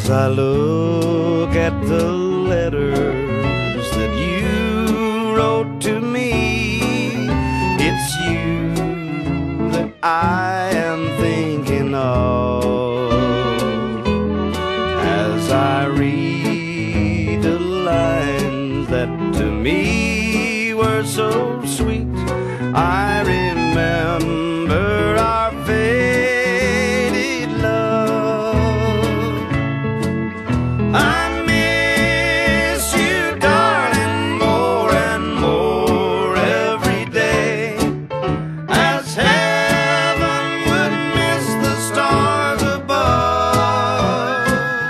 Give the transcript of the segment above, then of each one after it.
As I look at the letters that you wrote to me, it's you that I am thinking of. As I read the lines that to me were so sweet, I remember our faded love. I miss you, darling, more and more every day, as heaven would miss the stars above.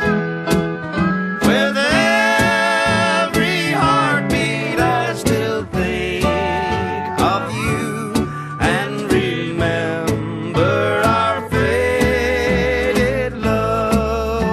With every heartbeat I still think of you and remember our faded love.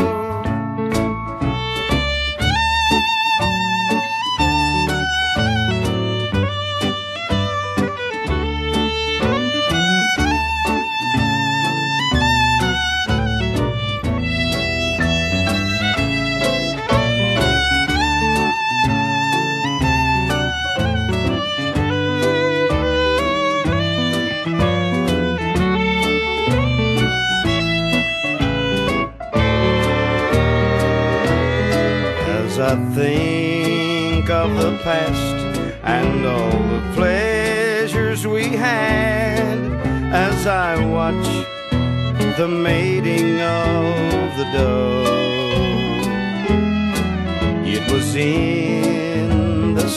As I think of the past and all the pleasures we had, as I watch the mating of the dove, it was in the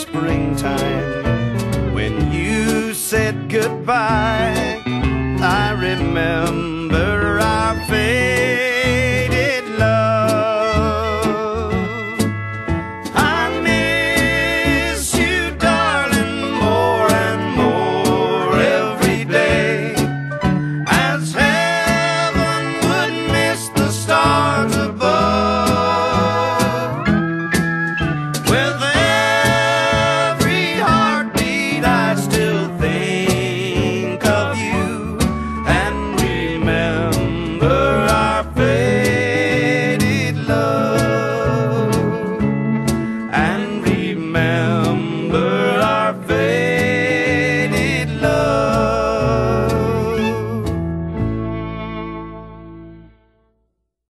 springtime when you said goodbye. I remember